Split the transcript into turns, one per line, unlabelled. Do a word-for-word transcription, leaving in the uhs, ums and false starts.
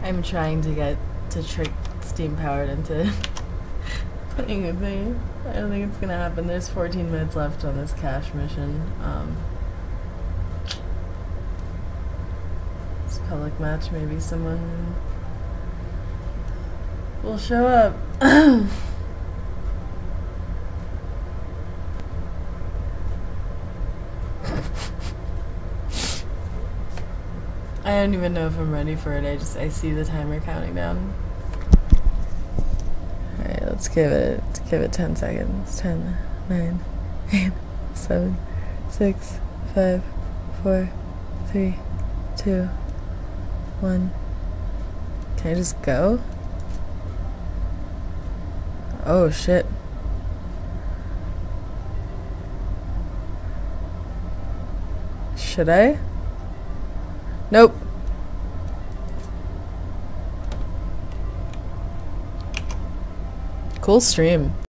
I'm trying to get to trick Steampowered into playing with me. I don't think it's gonna happen. There's fourteen minutes left on this cash mission. Um, this public match, maybe someone will show up. I don't even know if I'm ready for it. I just I see the timer counting down. All right, let's give it let's give it ten seconds. ten, nine, eight, seven, six, five, four, three, two, one. Can I just go? Oh shit. Should I? Nope. Cool stream.